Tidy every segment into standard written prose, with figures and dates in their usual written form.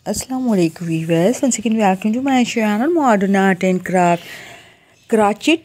Assalamualaikum viewers, once again welcome to my channel Modern Art and Craft crochet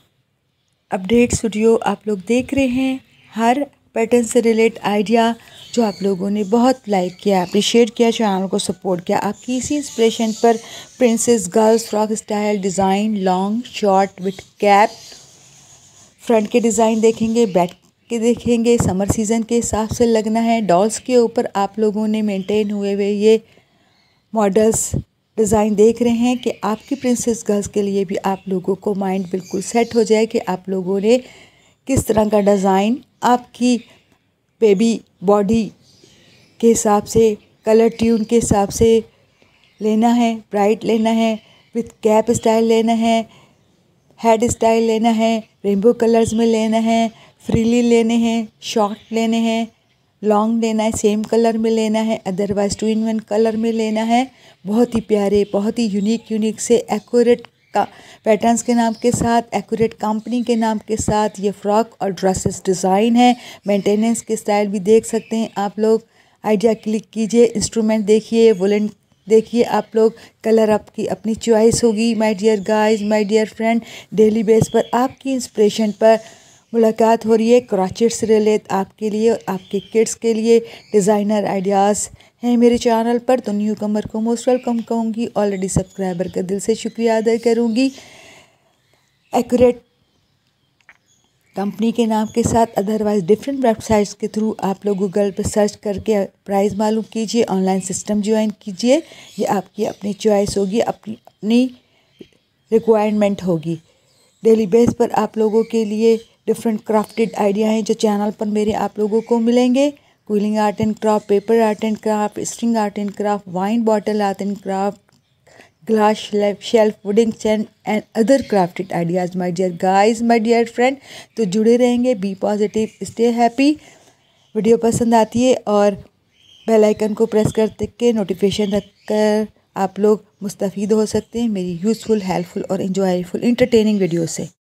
updates video आप लोग देख रहे हैं। हर पैटर्न से रिलेट आइडिया जो आप लोगों ने बहुत लाइक किया, अप्रिशिएट किया, चैनल को सपोर्ट किया, आपकी इसी इंस्पिरेशन पर princess girls frock style design long short with cap, front के डिज़ाइन देखेंगे, बैक के देखेंगे, समर सीज़न के हिसाब से लगना है। डॉल्स के ऊपर आप लोगों ने मेंटेन हुए हुए ये मॉडल्स डिज़ाइन देख रहे हैं कि आपकी प्रिंसेस गर्ल्स के लिए भी आप लोगों को माइंड बिल्कुल सेट हो जाए कि आप लोगों ने किस तरह का डिज़ाइन आपकी बेबी बॉडी के हिसाब से, कलर ट्यून के हिसाब से लेना है। ब्राइट लेना है, विथ कैप स्टाइल लेना है, हेड स्टाइल लेना है, रेनबो कलर्स में लेना है, फ्रीली लेने हैं, शॉर्ट लेने हैं, लॉन्ग लेना है, सेम कलर में लेना है, अदरवाइज 2-in-1 कलर में लेना है। बहुत ही प्यारे, बहुत ही यूनिक से एक्यूरेट का पैटर्न्स के नाम के साथ, एक्यूरेट कंपनी के नाम के साथ ये फ्रॉक और ड्रेसेस डिज़ाइन है। मेंटेनेंस के स्टाइल भी देख सकते हैं आप लोग। आइडिया क्लिक कीजिए, इंस्ट्रूमेंट देखिए, वुलन देखिए आप लोग, कलर आपकी अपनी चॉइस होगी। My dear guys, my dear friend, daily base पर आपकी इंस्पिरेशन पर मुलाकात हो रही है। क्राचिट से रिलेट आपके लिए और आपके किड्स के लिए डिज़ाइनर आइडियाज़ हैं मेरे चैनल पर, तो न्यू कमर को मोस्ट वेलकम कहूँगी। ऑलरेडी सब्सक्राइबर का दिल से शुक्रिया अदा करूँगी। एक्यूरेट कंपनी के नाम के साथ, अदरवाइज डिफरेंट वेबसाइट्स के थ्रू आप लोग गूगल पर सर्च करके प्राइस मालूम कीजिए, ऑनलाइन सिस्टम ज्वाइन कीजिए। ये आपकी अपनी चॉइस होगी, अपनी रिक्वायरमेंट होगी। डेली बेस पर आप लोगों के लिए डिफरेंट क्राफ्टेड आइडिया हैं जो चैनल पर मेरे आप लोगों को मिलेंगे। Quilling art and craft, paper art and craft, string art and craft, wine bottle art and craft, glass shelf, wooding chain and other crafted ideas. My dear guys, my dear friend, तो जुड़े रहेंगे। Be positive, stay happy. Video पसंद आती है और bell icon को press करके notification रखकर आप लोग मुस्तफ़ीद हो सकते हैं मेरी यूज़फुल, हेल्पफुल और इंजॉयफुल इंटरटेनिंग वीडियो से।